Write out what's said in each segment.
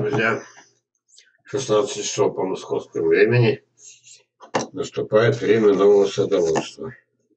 друзья, 16 часов по московскому времени наступает время нового садоводства.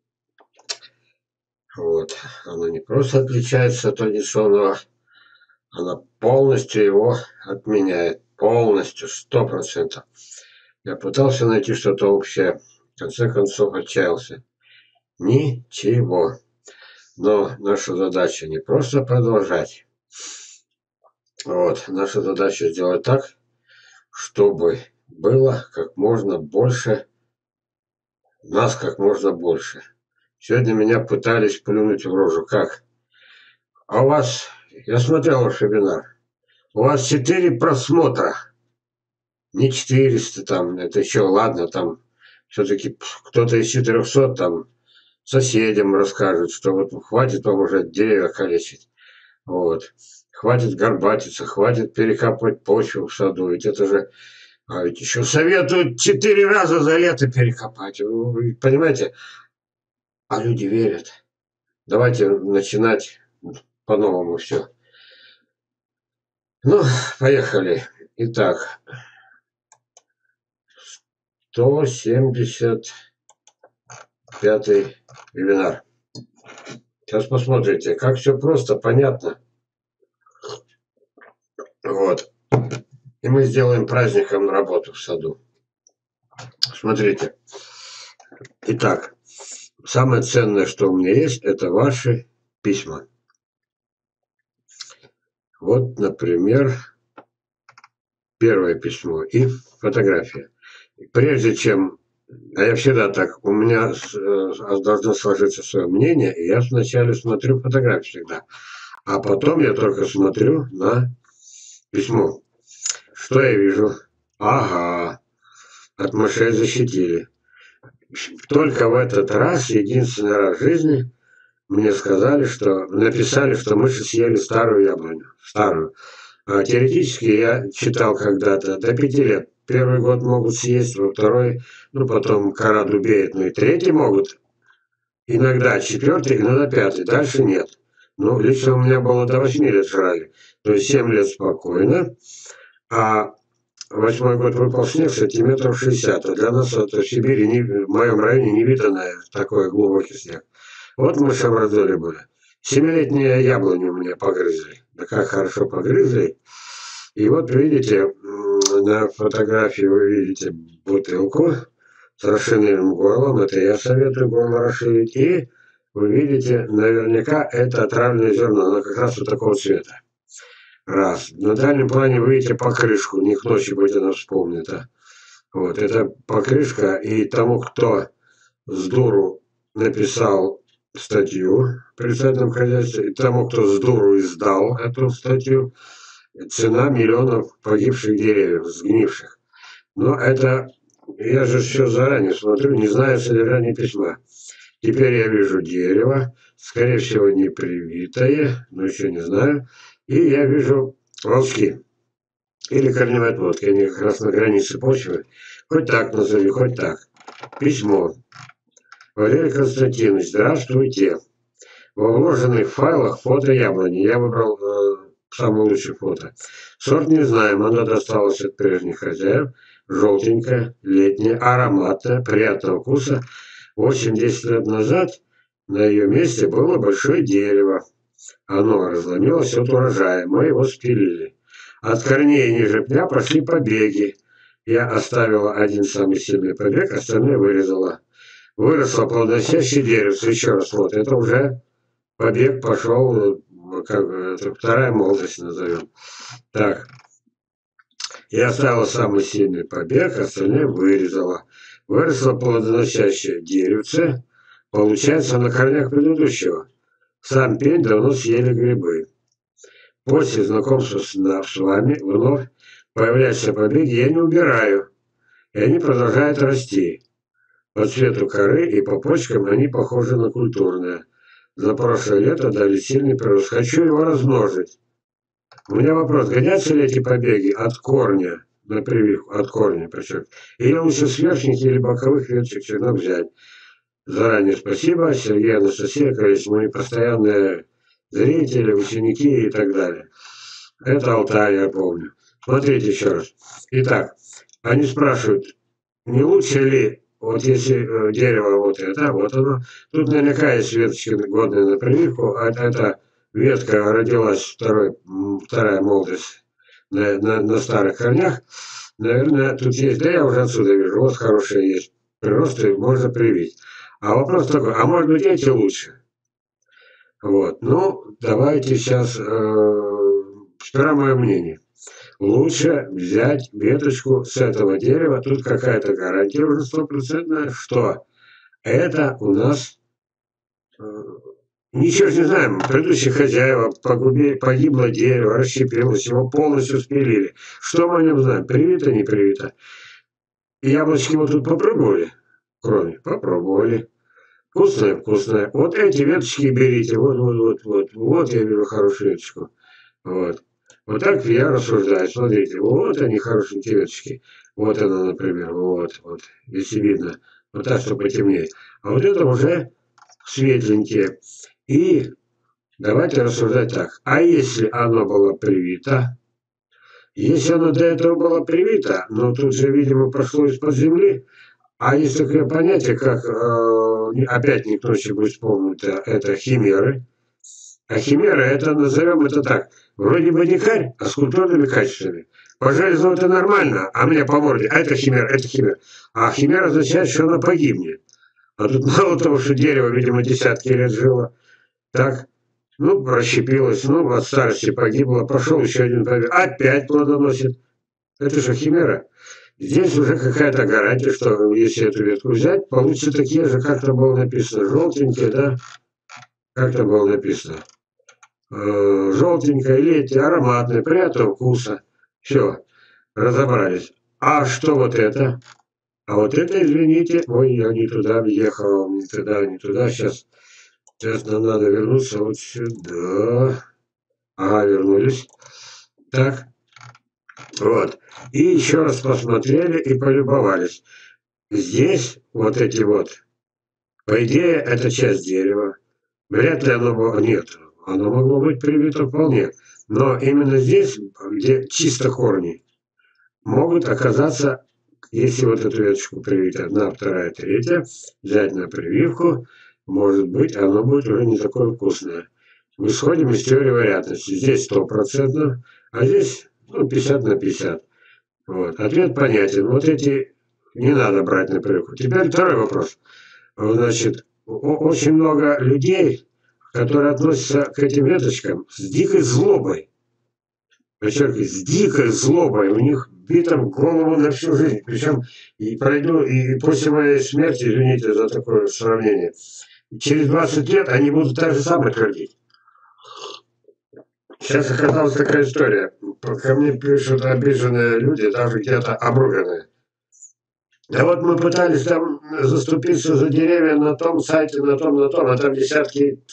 Вот. Оно не просто отличается от традиционного, оно полностью его отменяет. Полностью, 100%. Я пытался найти что-то общее, в конце концов отчаялся. Ничего. Но наша задача не просто продолжать. Вот. Наша задача сделать так, чтобы было как можно больше, нас как можно больше. Сегодня меня пытались плюнуть в рожу. Как? А у вас, я смотрел ваш вебинар, у вас 4 просмотра. Не 400 там, это еще ладно, там все-таки кто-то из 400 там соседям расскажет, что вот хватит вам уже деревья калечить. Вот. Хватит горбатиться, хватит перекапывать почву в саду. Ведь это же... А ведь еще советуют 4 раза за лето перекопать. Вы понимаете? А люди верят. Давайте начинать по-новому все. Ну, поехали. Итак, 175-й вебинар. Сейчас посмотрите, как все просто, понятно. Вот. И мы сделаем праздником работу в саду. Смотрите. Итак, самое ценное, что у меня есть, это ваши письма. Вот, например, первое письмо и фотография. Прежде чем... А я всегда так, у меня должно сложиться свое мнение, и я вначале смотрю фотографию всегда. А потом я только смотрю на письмо. Что я вижу? Ага, от мышей защитили. Только в этот раз, единственный раз в жизни, мне сказали, что написали, что мыши съели старую яблоню. Старую. А теоретически я читал когда-то до 5 лет. Первый год могут съесть, во второй, ну потом кора дубеет, но и третий могут. Иногда четвертый, иногда пятый, дальше нет. Ну, лично у меня было до 8 лет жрали. То есть 7 лет спокойно. А 8-й год выпал снег сантиметров 60. А для нас это в Сибири, в моем районе, невиданное такой глубокий снег. Вот мы в раздоле были. 7-летние яблони у меня погрызли. Да как хорошо погрызли. И вот видите, на фотографии вы видите бутылку с расширенным горлом. Это я советую горло расширить. И вы видите, наверняка это отравленное зерно. Оно как раз вот такого цвета. Раз. На дальнем плане вы видите покрышку. Не к ночи будет она вспомнita. Вот, это покрышка. И тому, кто с дуру написал статью в председательном хозяйстве, и тому, кто с дуру издал эту статью, цена миллионов погибших деревьев, сгнивших. Но это, я же все заранее смотрю, не знаю содержания письма. Теперь я вижу дерево, скорее всего не привитое, но еще не знаю. И я вижу волски или корневая отводка, они как раз на границе почвы. Хоть так назови, хоть так. Письмо. Валерий Константинович, здравствуйте. Во вложенных файлах фото яблони. Я выбрал самое лучшее фото. Сорт не знаем, оно досталось от прежних хозяев. Желтенькое, летнее, ароматное, приятного вкуса. 8-10 лет назад на ее месте было большое дерево. Оно разломилось от урожая. Мы его спилили. От корней ниже пня пошли побеги. Я оставила один самый сильный побег, остальные вырезала. Выросло плодоносящее деревце. Еще раз, вот, это уже побег пошел, как это вторая молодость назовем. Так. Я оставила самый сильный побег, остальные вырезала. Выросло плодоносящее деревце. Получается, на корнях предыдущего. Сам пень давно съели грибы. После знакомства с вами вновь появляются побеги, я не убираю. И они продолжают расти. По цвету коры и по почкам они похожи на культурные. За прошлое лето дали сильный прирост. Хочу его размножить. У меня вопрос, годятся ли эти побеги от корня, на прививку, от корня причем, или лучше с верхних или боковых веточек черенок взять? Заранее спасибо, Сергей, Анастасия, конечно, мои постоянные зрители, ученики и так далее. Это Алтай, я помню. Смотрите еще раз. Итак, они спрашивают, не лучше ли, вот если дерево вот это, вот оно, тут наверняка есть веточки годные на прививку, а эта ветка родилась вторая молодость на старых корнях, наверное, тут есть, да я уже отсюда вижу, вот хорошие есть приросты, можно привить. А вопрос такой, а может быть эти лучше? Вот, ну, давайте сейчас, сперва мое мнение. Лучше взять веточку с этого дерева, тут какая-то гарантия уже стопроцентная, что это у нас э, ничего же не знаем. Предыдущие хозяева погибло дерево, расщепилось, его полностью спилили. Что мы о нем знаем? Привито, не привито. Яблочки вот тут попробовали? Кроме, попробовали. Вкусное, вкусное. Вот эти веточки берите. Вот я беру хорошую веточку. Вот. Вот так я рассуждаю. Смотрите, вот они хорошенькие веточки. Вот она, например, вот. Если видно. Вот так, что потемнее. А вот это уже светленькие. И давайте рассуждать так. А если оно было привито? Если оно до этого было привито, но тут же, видимо, прошло из-под земли, а есть такое понятие, как, опять никто не будет вспомнить, это химеры. А химера, это назовем это так, вроде бы дикарь, а с культурными качествами. По железу это нормально, а мне по морде, а это химера, это химера. А химера означает, что она погибнет. А тут мало того, что дерево, видимо, десятки лет жило, так, ну, расщепилось, ну, от старости погибло, пошел еще один побег, опять плодоносит. Это же химера. Здесь уже какая-то гарантия, что если эту ветку взять, получится такие же, как там было написано, желтенькие, да, как там было написано. Желтенькое, летнее, ароматное, приятного вкуса. Все, разобрались. А что вот это? А вот это, извините, ой, я не туда въехал, не туда, не туда. Сейчас нам надо вернуться вот сюда. Ага, вернулись. Так, вот. И еще раз посмотрели и полюбовались. Здесь вот эти вот, по идее, это часть дерева. Вряд ли оно было, нет, оно могло быть привито вполне. Но именно здесь, где чисто корни, могут оказаться, если вот эту веточку привить, одна, вторая, третья, взять на прививку, может быть, оно будет уже не такое вкусное. Мы исходим из теории вероятности. Здесь 100%, а здесь ну, 50 на 50. Вот. Ответ понятен. Вот эти не надо брать на прививку. Теперь второй вопрос. Значит, очень много людей, которые относятся к этим веточкам с дикой злобой. Подчеркиваю, с дикой злобой. У них бита в голову на всю жизнь. Причем и после моей смерти, извините за такое сравнение, через 20 лет они будут так же самое твердить. Сейчас оказалась такая история. Ко мне пишут обиженные люди, даже где-то обруганные. Да вот мы пытались там заступиться за деревья на том сайте, на том, а там десятки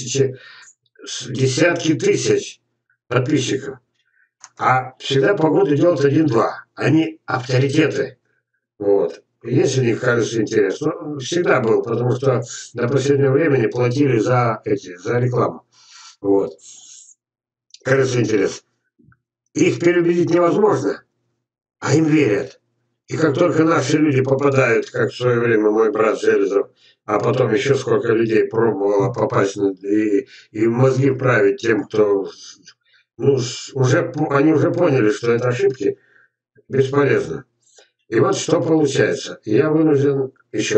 тысяч подписчиков. А всегда погоду делают один-два. Они авторитеты. Вот. Есть у них, кажется, интерес. Ну, всегда был, потому что до последнего времени платили за рекламу. Вот. Кажется, интерес. Их переубедить невозможно, а им верят. И как только наши люди попадают, как в свое время мой брат Железов, а потом еще сколько людей пробовало попасть и мозги вправить тем, кто ну, они уже поняли, что это ошибки, бесполезно. И вот что получается. Я вынужден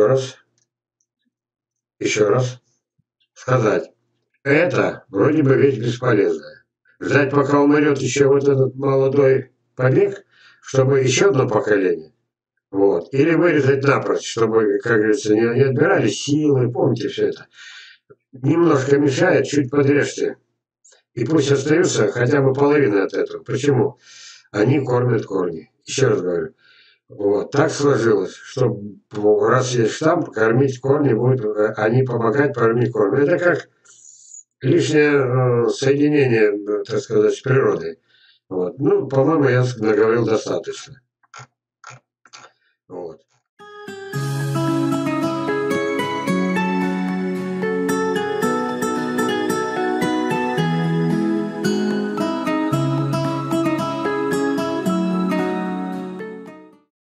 еще раз сказать. Это вроде бы вещь бесполезная. Ждать, пока умрет еще вот этот молодой побег, чтобы еще одно поколение. Вот. Или вырезать напрочь, чтобы, как говорится, не отбирали силы, помните все это. Немножко мешает, чуть подрежьте. И пусть остается хотя бы половина от этого. Почему? Они кормят корни. Еще раз говорю. Вот. Так сложилось, что раз есть штамп, кормить корни будут, они помогать кормить корни. Это как лишнее соединение, так сказать, с природой. Вот. Ну, по-моему, я наговорил достаточно. Вот.